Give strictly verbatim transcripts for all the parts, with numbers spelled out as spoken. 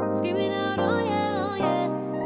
Screaming out, oh yeah, oh yeah.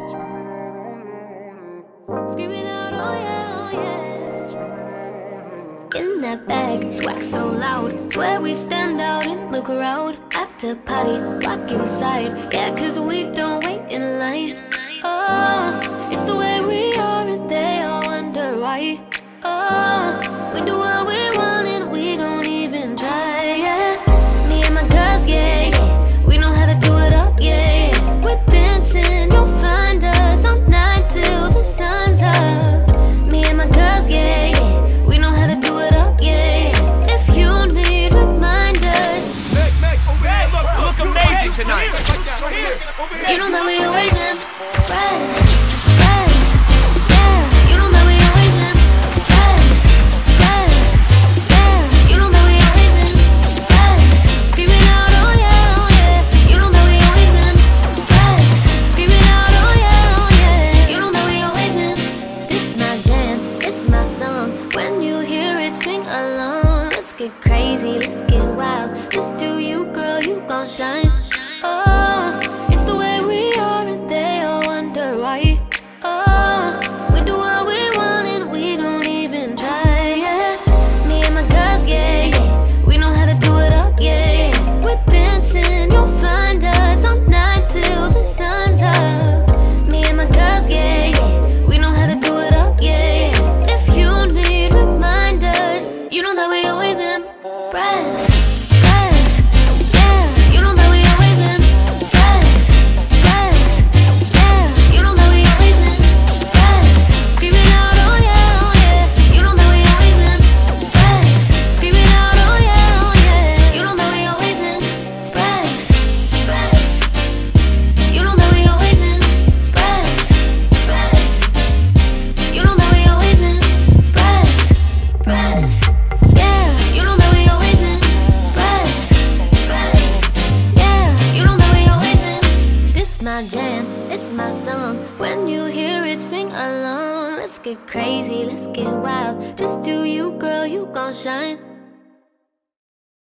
Screaming out, oh yeah, oh yeah. In that bag, swag so loud. Swear we stand out and look around. After party, walk inside. Yeah, cause we don't wait in line. Oh, it's the way we are and they all wonder why. Oh, we do what we want and we don't even try, yeah. Me and my girls, yeah, yeah. We know how to do it up, yeah, yeah. We're dancing, you'll find us on nine till the sun's up. Me and my girls, yeah, yeah. We know how to do it up, yeah, yeah. If you need reminders, Meg, Meg, over here, look, look amazing tonight. you know that we always impress. When you hear it, sing along. Let's get crazy, let's get wild. Just do you, girl, you gon' shine. Oh, it's the way we are and they all wonder why. Oh, we do what we want and we don't even try, yeah. Me and my girls, yeah, yeah. We know how to do it up, yeah, yeah. We're dancing, you'll find us on nine till the sun's up. Me and my girls, yeah, yeah. We know how to do it up, yeah, yeah. You know that we always impress, press, yeah. You know that we always impress, press, yeah. You know that we always impress. Screaming out, oh yeah, oh yeah. You know that we always impress. Screaming out, oh yeah, oh yeah. You know that we always impress, press. You know that we always impress, press. You know that we always impress, press. My jam, it's my song. When you hear it, sing along. Let's get crazy, let's get wild. Just do you, girl, you gon' shine.